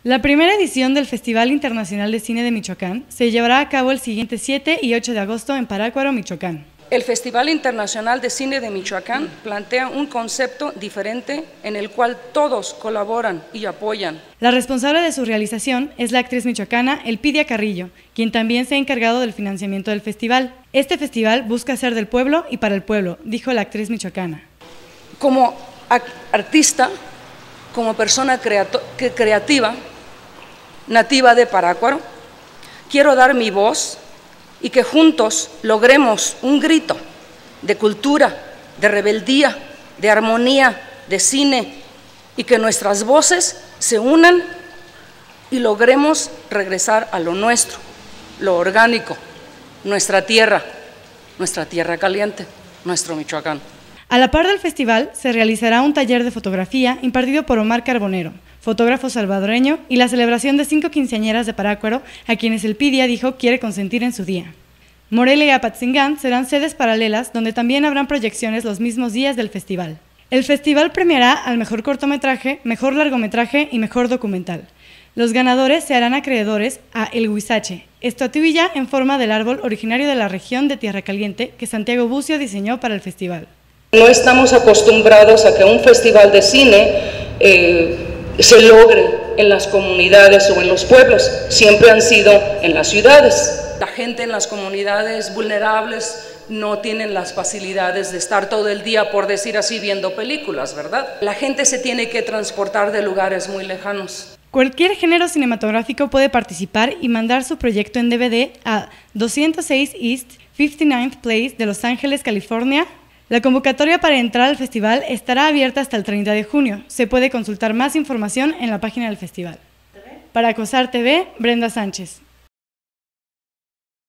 La primera edición del Festival Internacional de Cine de Michoacán se llevará a cabo el siguiente 7 y 8 de agosto en Parácuaro, Michoacán. El Festival Internacional de Cine de Michoacán plantea un concepto diferente en el cual todos colaboran y apoyan. La responsable de su realización es la actriz michoacana Elpidia Carrillo, quien también se ha encargado del financiamiento del festival. Este festival busca ser del pueblo y para el pueblo, dijo la actriz michoacana. Como artista, como persona creativa, nativa de Parácuaro, quiero dar mi voz y que juntos logremos un grito de cultura, de rebeldía, de armonía, de cine, y que nuestras voces se unan y logremos regresar a lo nuestro, lo orgánico, nuestra tierra caliente, nuestro Michoacán. A la par del festival se realizará un taller de fotografía impartido por Omar Carbonero, fotógrafo salvadoreño, y la celebración de 5 quinceañeras de Parácuaro, a quienes Elpidia dijo quiere consentir en su día. Morelia y Apatzingán serán sedes paralelas donde también habrán proyecciones los mismos días del festival. El festival premiará al mejor cortometraje, mejor largometraje y mejor documental. Los ganadores se harán acreedores a El Huizache, estatuilla en forma del árbol originario de la región de Tierra Caliente que Santiago Bucio diseñó para el festival. No estamos acostumbrados a que un festival de cine se logre en las comunidades o en los pueblos, siempre han sido en las ciudades. La gente en las comunidades vulnerables no tienen las facilidades de estar todo el día, por decir así, viendo películas, ¿verdad? La gente se tiene que transportar de lugares muy lejanos. Cualquier género cinematográfico puede participar y mandar su proyecto en DVD a 206 East 59th Place de Los Ángeles, California. La convocatoria para entrar al festival estará abierta hasta el 30 de junio. Se puede consultar más información en la página del festival. Para COSAR TV, Brenda Sánchez.